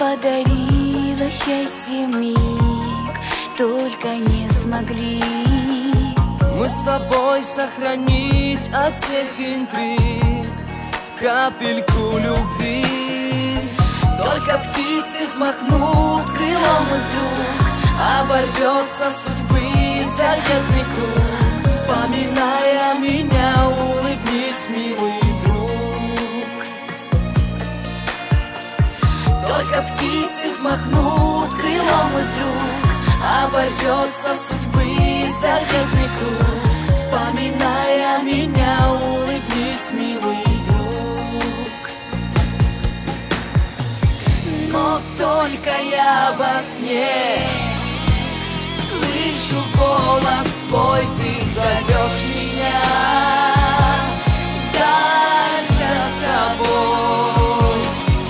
подарила счастье миг, только не смогли мы с тобой сохранить от всех интриг капельку любви. Только птицы взмахнут крылом, и вдруг оборвется судьбы заветный круг. Вспоминая меня, улыбнись, милый друг. Только птицы взмахнут крылом, и вдруг оборвется судьбы заветный круг. Вспоминая меня, улыбнись, милый друг. Но только я во сне слышу голос твой, ты зовешь меня вдаль за собой.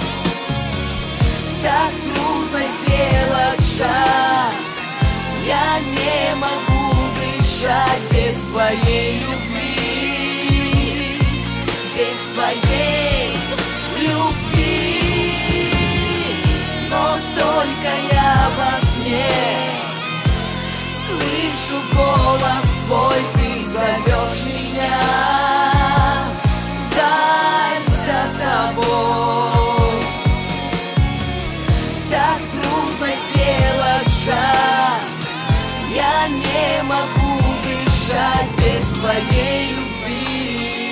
Так трудно сделать шаг, я не могу дышать без твоей любви, без твоей любви. Но только я во сне слышу голос твой, ты зовешь меня вдаль за собой. Так трудно сделать шаг, я не могу дышать без твоей любви.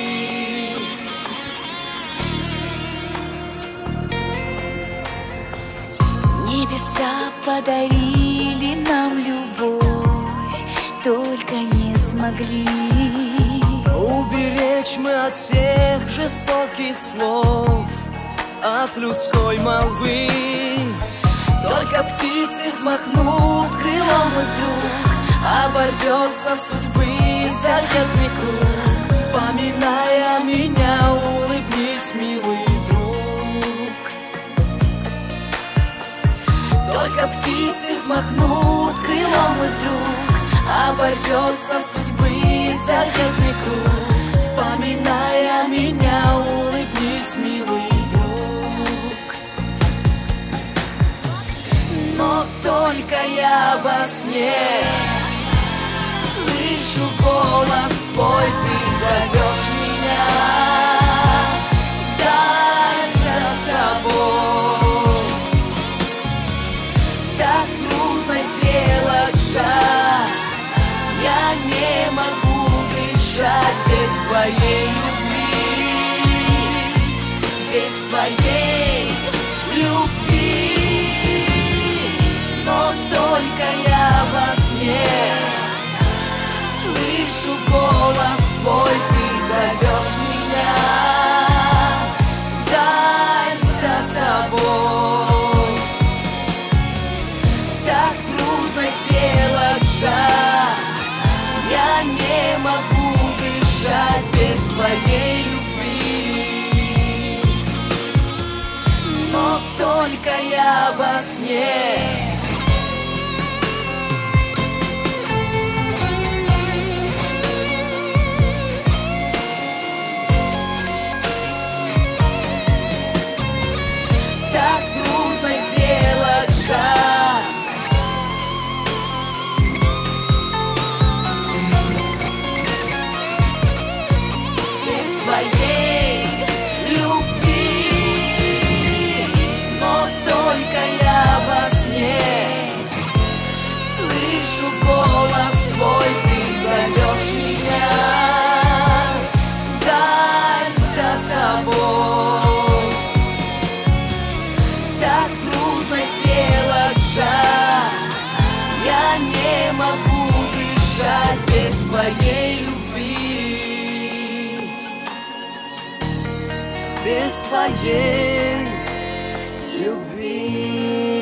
Небеса подарили нам любовь, только не смогли уберечь мы от всех жестоких слов, от людской молвы. Только птицы взмахнут крылом, и вдруг оборвется судьбы заветный круг. Вспоминая меня, улыбнись, милый друг. Только птицы взмахнут крылом, и вдруг оборвется судьбы заветный круг. Вспоминая меня, улыбнись, милый друг. Но только я во сне слышу голос твой, ты зовешь меня вдаль за собой. Так трудно сделать шаг, я не могу дышать без твоей любви, без твоей любви. Но только я во сне слышу голос твой, ты зовешь меня вдаль за собой. Так трудно сделать шаг, я не могу дышать без твоей любви. Но только я во сне без твоей любви, без твоей любви.